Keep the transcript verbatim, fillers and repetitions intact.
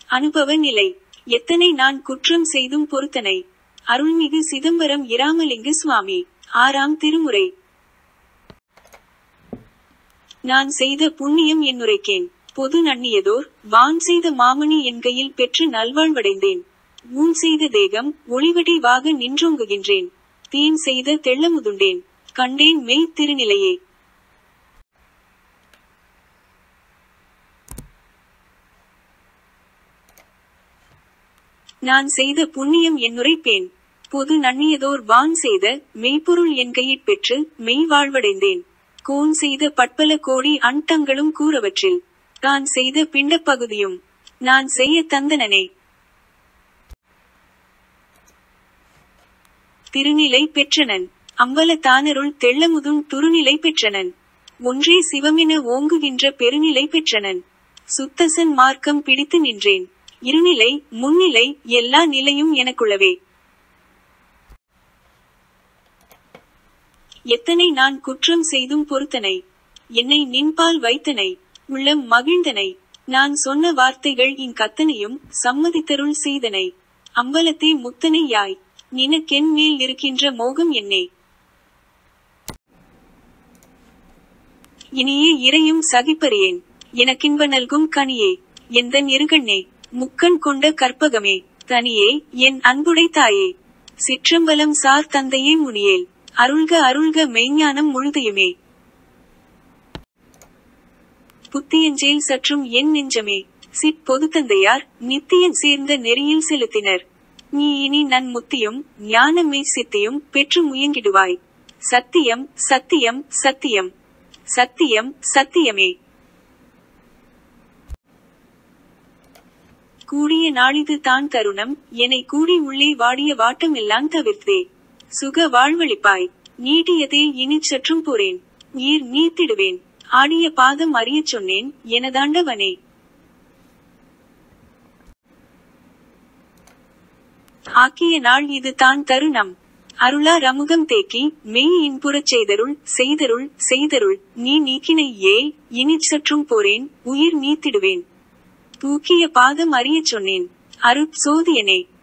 அனுபவ நிலை. எத்தனை நான் குற்றம் செய்தும் பொறுத்தனை. அருள்மிகு சிதம்பரம் இராமலிங்க சுவாமி. ஆறாம் திருமுறை. நான் செய்த புண்ணியம் என்னுரைக்கேன். பொது நன்னியதோர் வான் செய்த மாமணி என் கையில் பெற்று நல்வாழ்வடைந்தேன். ஊன் செய்த தேகம் ஒளிவடிவாக நின்றோங்குகின்றேன். தேன் செய்த தெள்ளமுதுண்டேன் கண்டேன் மெய் திருநிலையே. நான் செய்த புண்ணியம் என்னுரைப்பேன். பொது நன்னியதோர் வான் செய்த மெய்ப்பொருள் என் கையிற் பெற்று மெய் வாழ்வடைந்தேன். கோன் செய்த பட்பல கோடி அண்டங்களும் கூறவற்றில் தான் செய்த பிண்டப் பகுதியும் நான் செய்ய தந்தனனே. திருநிலை பெற்றனன். அம்பல தானருள் தெள்ளமுதுன் துருநிலை பெற்றனன். ஒன்றே சிவமென ஓங்குகின்ற பெருநிலை பெற்றனன். சுத்தசன் மார்க்கம் பிடித்து நின்றேன். இருநிலை முன்னிலை எல்லா நிலையும் எனக்குள்ளவே. எத்தனை நான் குற்றம் செய்தும் பொறுத்தனை. என்னை நின்பால் வைத்தனை. உள்ளம் மகிழ்ந்தனை. நான் சொன்ன வார்த்தைகள் இங்கத்தனையும் சம்மதித்தருள் செய்தனை. அம்பலத்தே முத்தனை யாய். நினக்கென் மேல் இருக்கின்ற மோகம் என்னே. இனியே இறையும் சகிப்பறியேன். எனக்கின்ப நல்கும் கனியே. எந்தன் இருகண்ணே. முக்கண் கொண்ட கற்பகமே. தனியே என் அன்புடை தாயே. சிற்றம்பலம் சார் தந்தையே முனியேல். அருள்க அருள்க மெய்ஞானம் முழுதையுமே. புத்தியஞ்சேல் சற்றும் என் நெஞ்சமே. சிற் பொதுத்தந்தையார் நித்தியன் சேர்ந்த நெறியில் செலுத்தினர். நீ இனி நன் முத்தியும் ஞான மெய் சித்தியும் பெற்று முயங்கிடுவாய். சத்தியம் சத்தியம் சத்தியம் சத்தியம் சத்தியமே. கூடிய நாளிது தான் தருணம் என்னை கூடி உள்ளே வாடிய வாட்டம் எல்லாம் தவிர்த்தே. சுக வாழ்வழிப்பாய். நீட்டியதே இனிச் சற்றும் போறேன். உயிர் நீத்திடுவேன். ஆடிய பாதம் அறியச் சொன்னேன் எனதாண்டவனே. ஆக்கிய நாள் இது தான் தருணம். அருளா ரமுகம் தேக்கி மெய் இன்புறச் செய்தருள் செய்தருள் செய்தருள் நீ நீக்கினை ஏல் இனிச் சற்றும் போறேன் உயிர் நீத்திடுவேன். தூக்கிய பாதம் அறியச் சொன்னேன். அருட் சோதியனே.